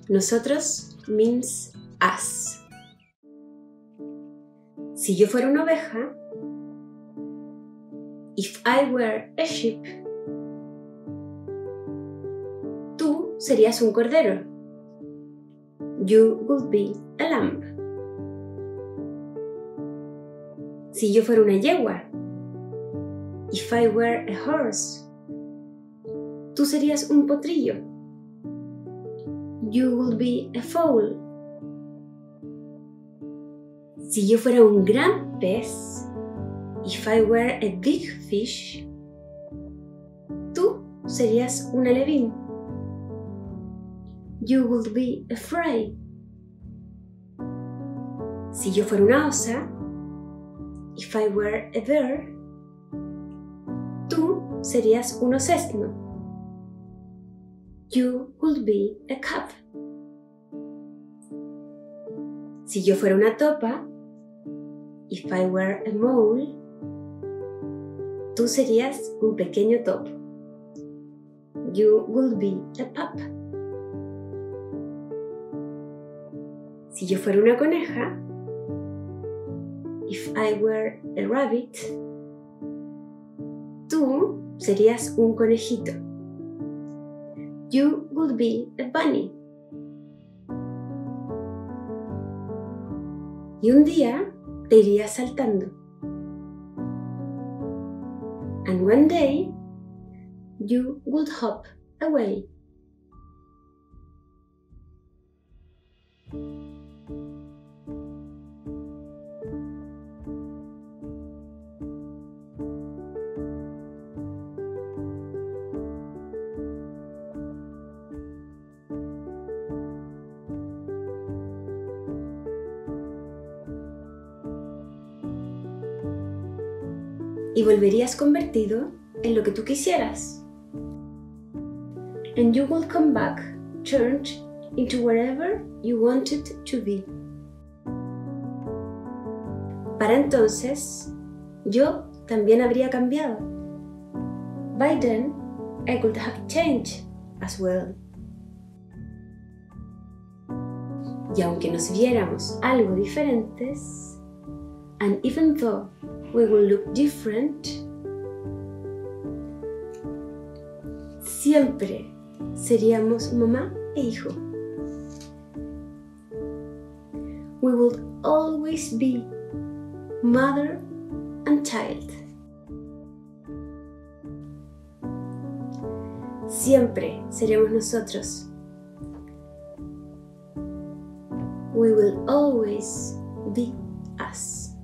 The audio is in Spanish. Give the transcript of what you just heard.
Nosotros means us. Si yo fuera una oveja, if I were a sheep, tú serías un cordero. You would be a lamb. Si yo fuera una yegua, if I were a horse, tú serías un potrillo. You would be a foal. Si yo fuera un gran pez, if I were a big fish, tú serías un alevín. You would be a fry. Si yo fuera una osa, if I were a bear, tú serías un osesno. You would be a calf. Si yo fuera una topa, if I were a mole, tú serías un pequeño topo. You would be a pup. Si yo fuera una coneja, if I were a rabbit, tú serías un conejito. You would be a bunny. Y un día te irías saltando. And one day you would hop away. Y volverías convertido en lo que tú quisieras. And you will come back, turned into whatever you wanted to be. Para entonces, yo también habría cambiado. By then, I could have changed as well. Y aunque nos viéramos algo diferentes, and even though we will look different, siempre seríamos mamá e hijo. We will always be mother and child. Siempre seremos nosotros. We will always be us.